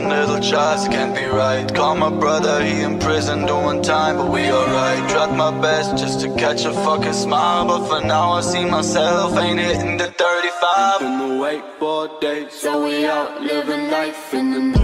some little tries, it can't be right. Call my brother, he in prison doing time, but we alright. Tried my best just to catch a fucking smile, but for now I see myself ain't hitting the 35. Been awake for days, so we out living life in the night.